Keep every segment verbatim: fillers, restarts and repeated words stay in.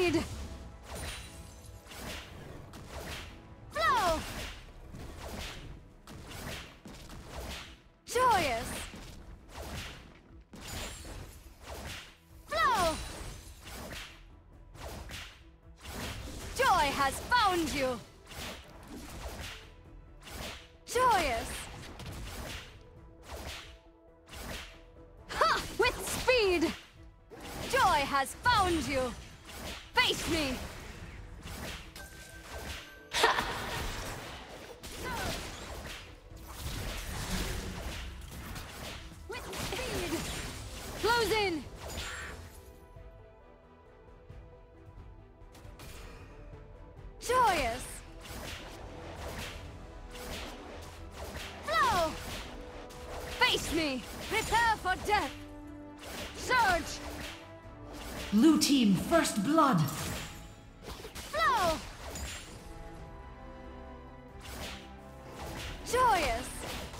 speed! Flow! Joyous! Flow! Joy has found you! Joyous! Ha! With speed! Joy has found you! Face me! Ha! With speed! Close in! Joyous! Flow! Face me! Prepare for death! Surge! Blue team first blood! Flow! Joyous!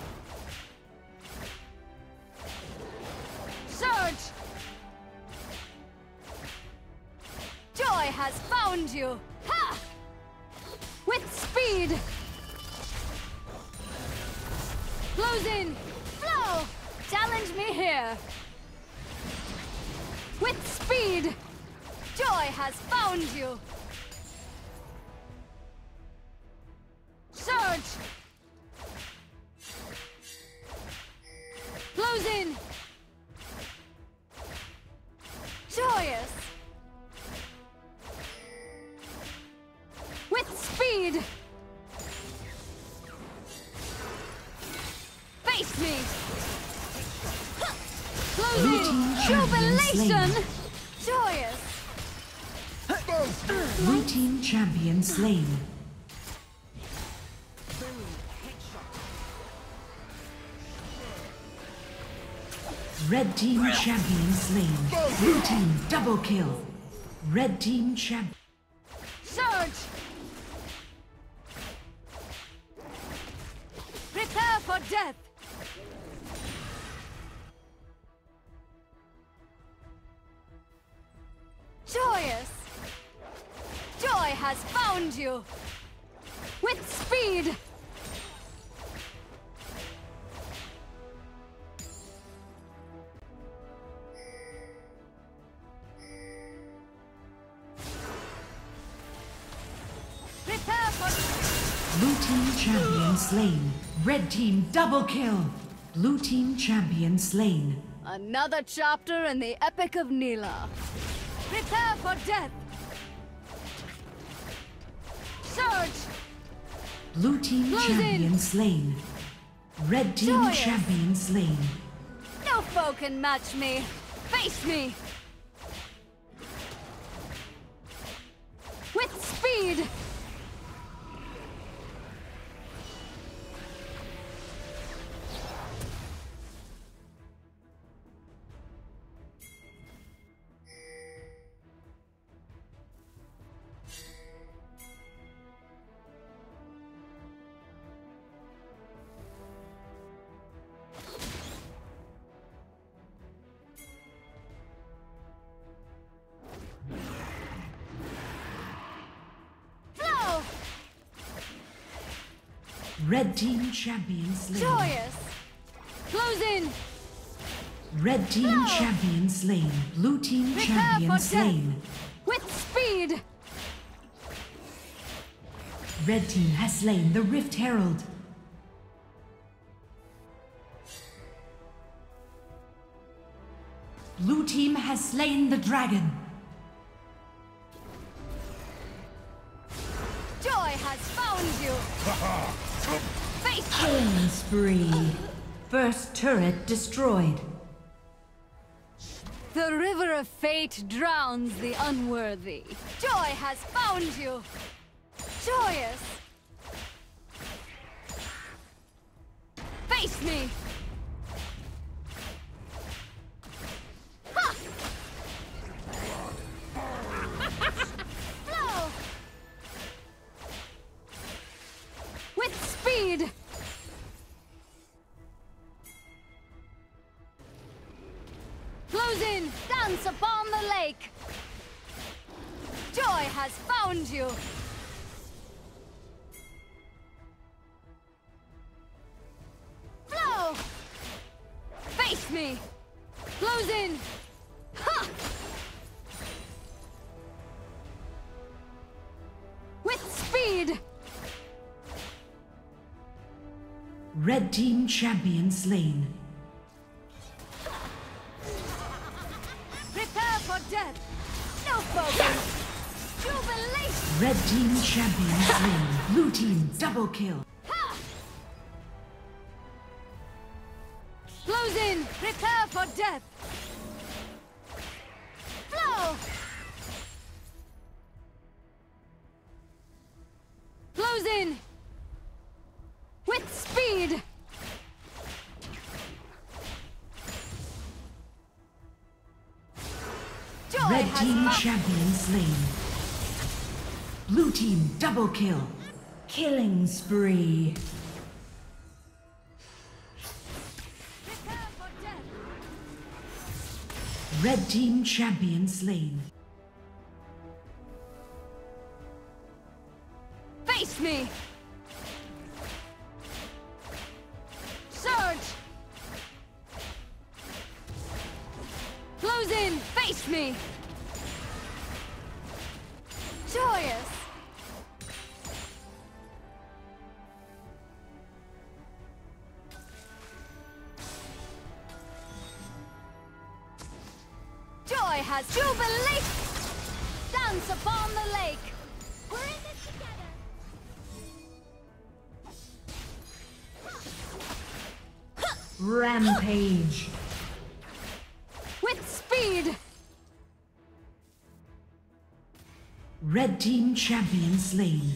Surge! Joy has found you! Ha! With speed! Close in! Flow! Challenge me here! With speed! Joy has found you! Surge! Close in! Joyous! With speed! Face me! Close in! Jubilation! Joyous! Blue team champion slain. Red team champion slain. Blue team double kill. Red team champ. Surge! Prepare for death! Joyous! Joy has found you! With speed! Prepare for... Blue team champion slain. Red team double kill. Blue team champion slain. Another chapter in the Epic of Nila. Prepare for death! Surge! Blue team Close champion in. slain. Red team Joyous. champion slain. No foe can match me! Face me! With speed! Flow! Red team champion slain. Joyous! Close in! Red team Flow. champion slain. Blue team Prepare champion for slain. death! With speed! Red team has slain the Rift Herald. Blue team has slain the dragon. Joy has found you! Face! Killing spree. First turret destroyed. The river of fate drowns the unworthy. Joy has found you! Joyous! Face me! Ha! Flow! With speed! Close in! Dance upon the lake! Joy has found you! Flow! Face me! Close in! Ha! With speed! Red team champion slain. Prepare for death! No focus! Jubilation! Red team champion slain. Blue team double kill. Close in! Prepare for death! Flow! Close in! With speed! Joy Red has team ma- champion slain. Blue team double kill. Killing spree. Prepare for death! Red team champion slain. Face me! Surge! Close in! Face me! Joyous! Joy has jubilee! Dance upon the lake! We're in this together! Rampage. With speed! Red team champion slain.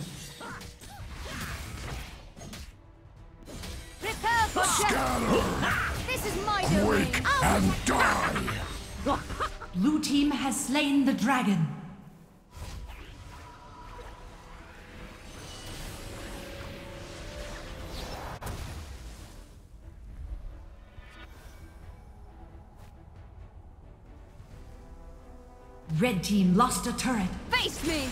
Prepare for death! This is my domain! Wake and die! Blue team has slain the dragon. Red team lost a turret. Face me!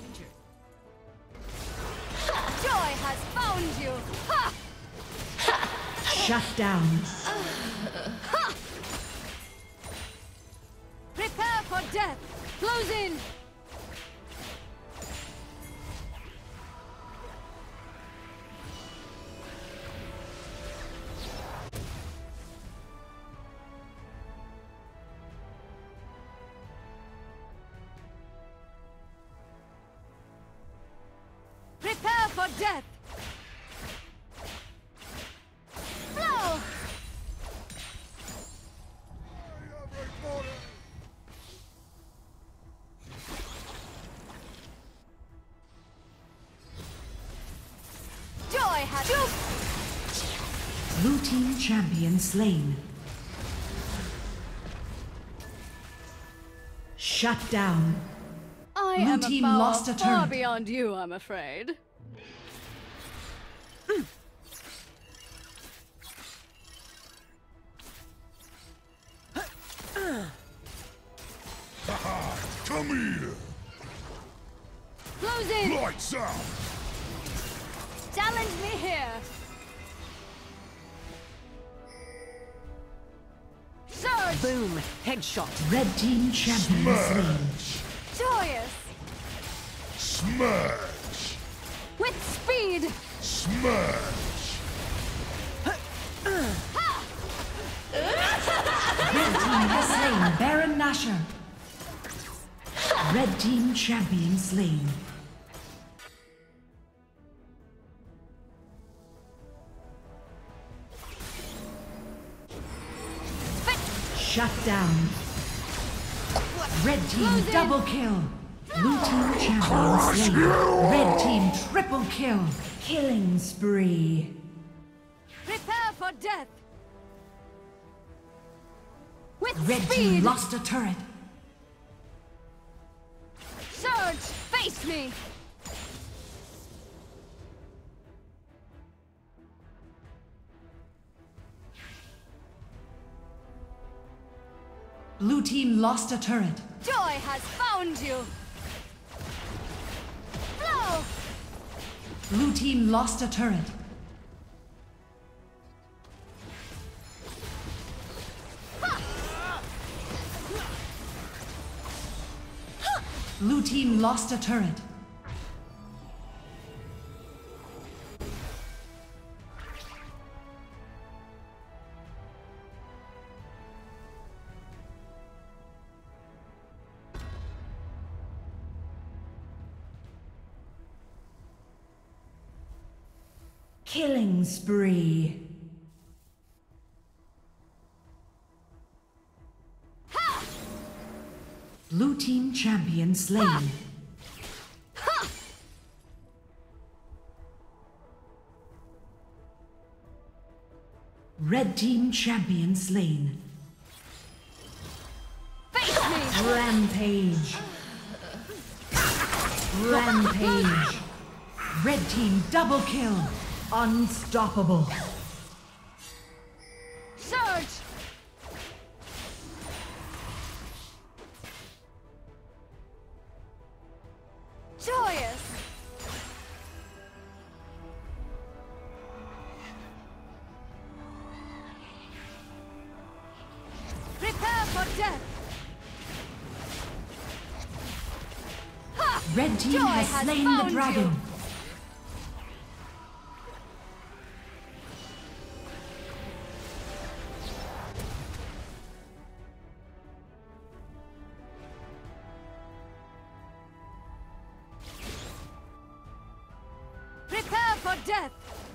Joy has found you! Ha! Shut down. Prepare for death! Close in! Prepare for death! Flow! Joy has you! Blue team champion slain. Shut down. I Blue am team a power lost a far turret. beyond you, I'm afraid. Come here! Close in! Lights out! Challenge me here! Surge! Boom! Headshot! Red team champion slain. Joyous! Smash! With speed! Smash! Red team has slain Baron Nashor. Red team champion slain. Shut down. Red team Close in. double kill. Blue team champion slain. Red team triple kill. Killing spree. Prepare for death! With Red speed! team lost a turret. Surge! Face me! Blue team lost a turret. Joy has found you! Slow! Blue team lost a turret. Blue team lost a turret. Killing spree. Blue team champion slain. Red team champion slain. Rampage. Rampage. Red team double kill. Unstoppable. Surge! Joyous! Prepare for death! Ha! Red team Joy has has slain the found dragon. you. Prepare for death!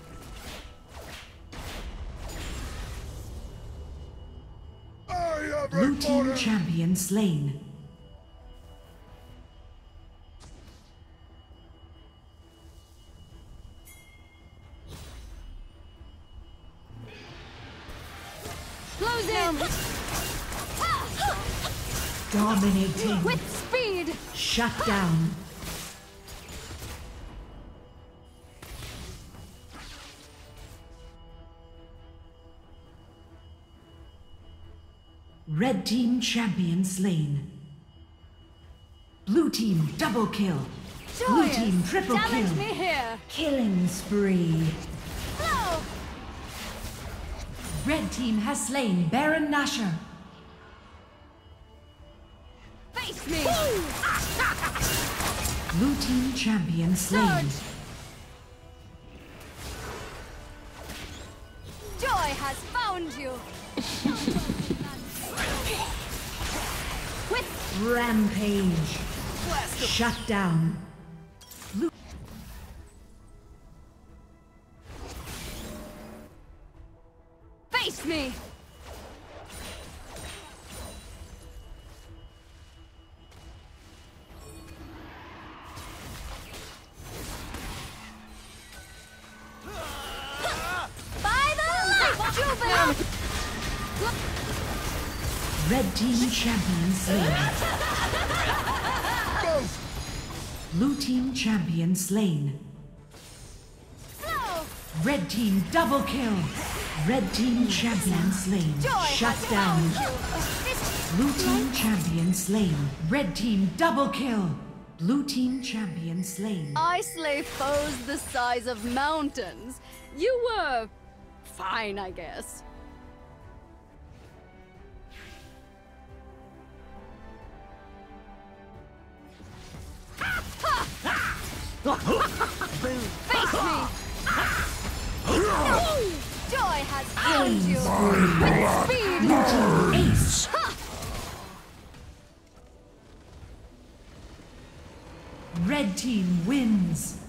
I have Blue team reported. champion slain. Close in! Dominating. With speed! Shut down. Red team champion slain. Blue team double kill. Blue Joyous! team triple Challenge kill. me here! Killing spree. Flow! Red team has slain Baron Nashor. Face me! Blue team champion slain. Surge! Joy has found you! With Rampage. Shut down. face me! By the light, juvenile! Red team champion slain. Blue team champion slain. Slow! Red team double kill. Red team champion slain. Joy Shut has down. found you. This Blue team champion slain. Red team double kill. Blue team champion slain. I slay foes the size of mountains. You were fine, I guess. Face me! Joy has found you! With speed! Blue team ace. Red team wins.